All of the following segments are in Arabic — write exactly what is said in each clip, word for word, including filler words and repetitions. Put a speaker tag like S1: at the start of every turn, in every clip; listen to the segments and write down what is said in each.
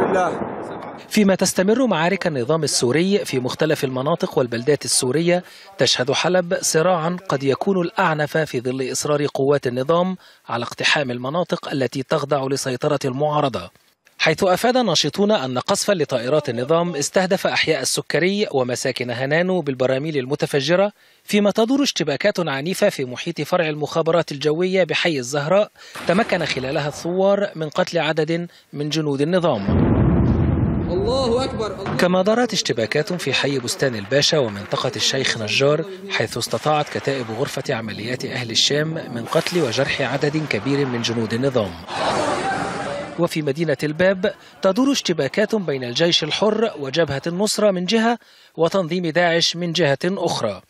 S1: لله.
S2: فيما تستمر معارك النظام السوري في مختلف المناطق والبلدات السورية، تشهد حلب صراعا قد يكون الأعنف في ظل إصرار قوات النظام على اقتحام المناطق التي تخضع لسيطرة المعارضة، حيث أفاد ناشطون أن قصفا لطائرات النظام استهدف أحياء السكري ومساكن هنانو بالبراميل المتفجرة، فيما تدور اشتباكات عنيفة في محيط فرع المخابرات الجوية بحي الزهراء تمكن خلالها الثوار من قتل عدد من جنود النظام.
S1: الله أكبر. الله.
S2: كما دارت اشتباكات في حي بستان الباشا ومنطقة الشيخ نجار، حيث استطاعت كتائب غرفة عمليات أهل الشام من قتل وجرح عدد كبير من جنود النظام. وفي مدينة الباب تدور اشتباكات بين الجيش الحر وجبهة النصرة من جهة وتنظيم داعش من جهة أخرى.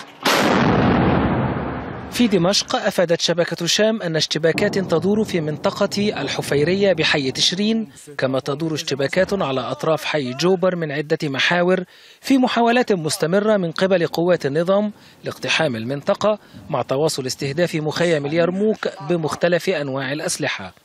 S2: في دمشق أفادت شبكة شام أن اشتباكات تدور في منطقة الحفيرية بحي تشرين، كما تدور اشتباكات على أطراف حي جوبر من عدة محاور في محاولات مستمرة من قبل قوات النظام لاقتحام المنطقة، مع تواصل استهداف مخيم اليرموك بمختلف أنواع الأسلحة.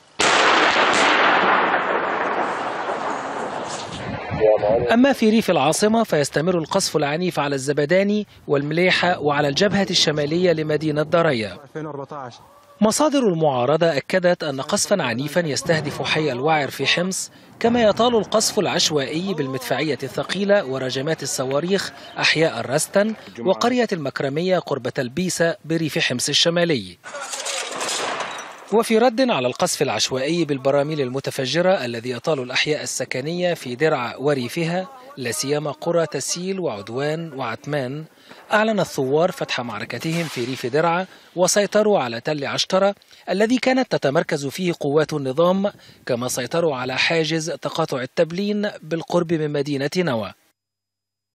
S2: أما في ريف العاصمة فيستمر القصف العنيف على الزبداني والمليحة وعلى الجبهة الشمالية لمدينة دريا. مصادر المعارضة أكدت أن قصفا عنيفا يستهدف حي الوعر في حمص، كما يطال القصف العشوائي بالمدفعية الثقيلة ورجمات الصواريخ أحياء الرستن وقرية المكرمية قرب تلبيسة بريف حمص الشمالي. وفي رد على القصف العشوائي بالبراميل المتفجرة الذي يطال الأحياء السكنية في درعا وريفها، لا سيما قرى تسيل وعدوان وعتمان، أعلن الثوار فتح معركتهم في ريف درعا وسيطروا على تل عشترة الذي كانت تتمركز فيه قوات النظام، كما سيطروا على حاجز تقاطع التبلين بالقرب من مدينة نوى.